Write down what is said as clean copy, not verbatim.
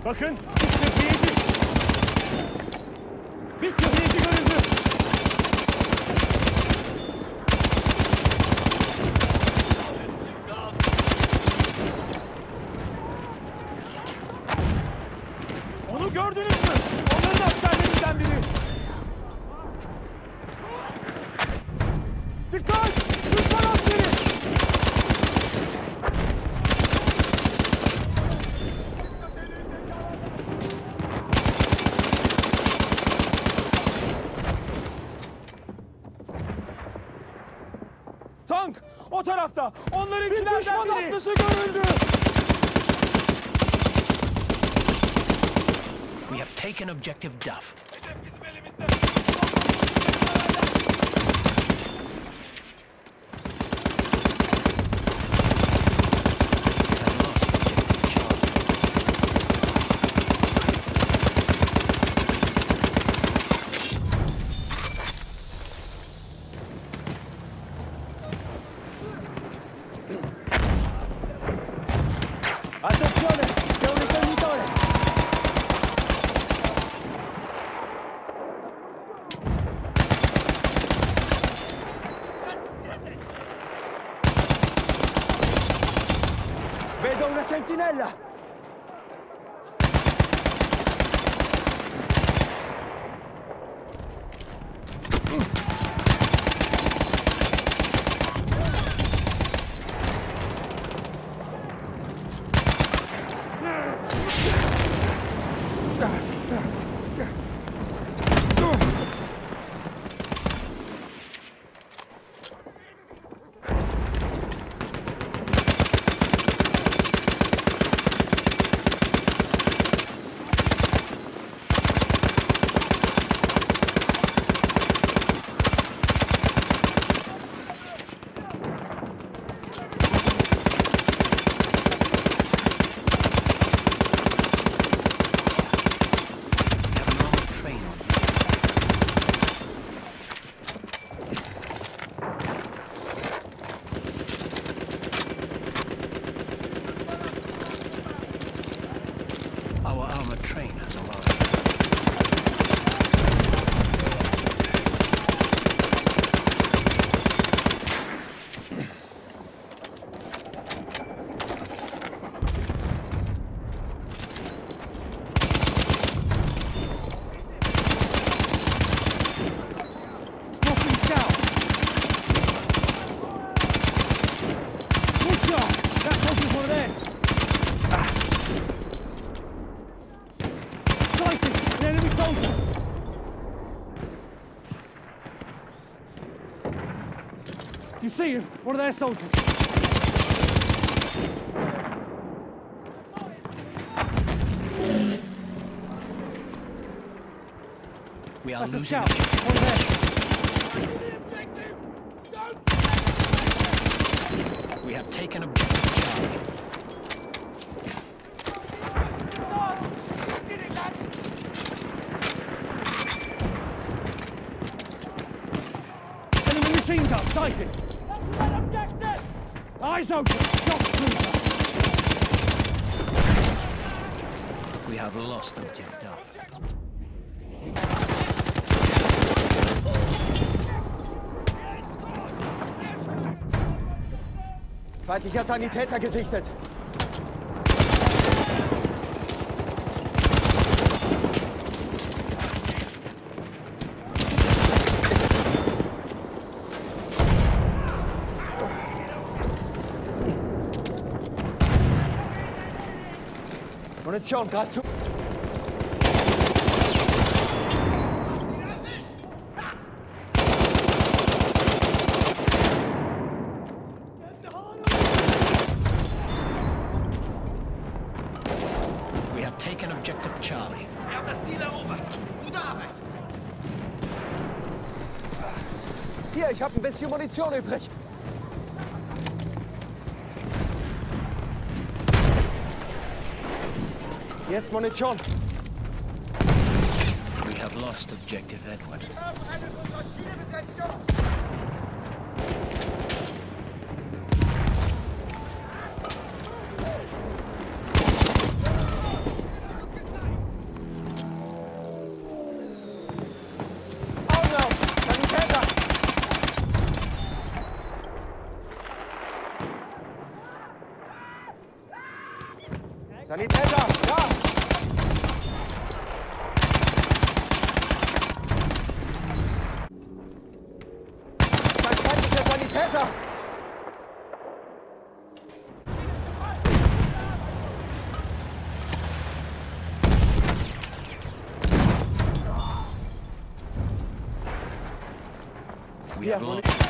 Bakın, bir sıhhiyeci. Bir sıhhiyeci görüldü. Onu gördünüz mü? Onların askerlerinden biri. Dikkat! Düşman askeri! Tank! O tarafta! Onlarınkilerden biri! Bir düşman atlısı görüldü! We have taken objective Duff. Attenzione! C'è un rifornitore! Vedo una sentinella! Our armored train has arrived. Smoking scout! Good shot! That soldier's one of theirs! Sighting! An enemy soldier! Do you see him? One of their soldiers. We are That's a losing scout. objective. One of theirs. We have taken objective Charlie. Enemy machine gun, sighted! Eyes open! Stop cruiser! We have lost objective Duff. Feindlicher Sanitäter gesichtet. Munition, greif zu. We have taken objective Charlie. Wir haben das Ziel erobert. Gute Arbeit. Hier, ich habe ein bisschen Munition übrig. Hier ist Munition. We have lost objective Edward. Wir haben eines unserer Ziele besetzt, Jungs. Sanitäter, ja! Ein feindlicher Sanitäter! We Hier, have Munition.